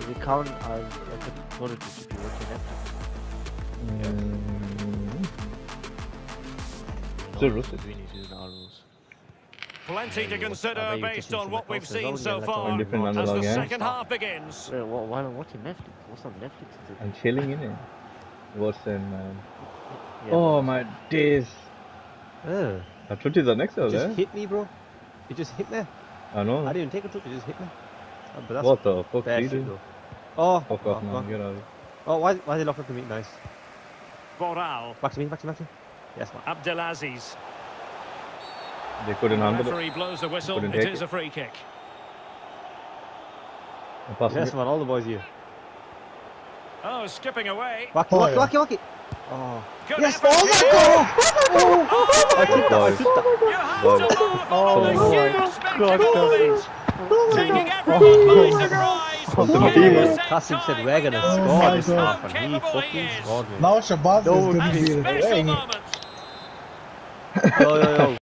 we count as a quality to be working after. Still roasted. We need to use our rules. Plenty to consider based on what we've seen so far On different as the analog, yeah. second half begins. Wait, why am I watching Netflix? What's on Netflix? I'm chilling in it. What's in, man? Yeah, Oh my days! I I told you the next level, just eh? hit me, bro. It just hit me. I know. I didn't even take a trip, it just hit me. Oh, but that's What the fuck bad did shit, you do? though. Oh, Fuck off, man. Get out of here. Oh, why is he locked up to me? Nice. Boral, Back to me. Yes, man. Abdelaziz. They couldn't The handle referee it. blows the whistle. Couldn't It take is it. a free kick. I'm passing Yes, it. man. All the boys here. Oh, skipping away. Wacky. Oh. Good Yes! effort Oh my here. god! I tipped that. You have Boys. to marvel Oh on the my sheer God. spectacle of it. Taking everyone by surprise. Oh, Getting team. the set Kasim said time we're gonna window. score my this God. half, and he Capable he fucking is. scored me. Now Shabazz is No, gonna A be special playing. moment. Yo,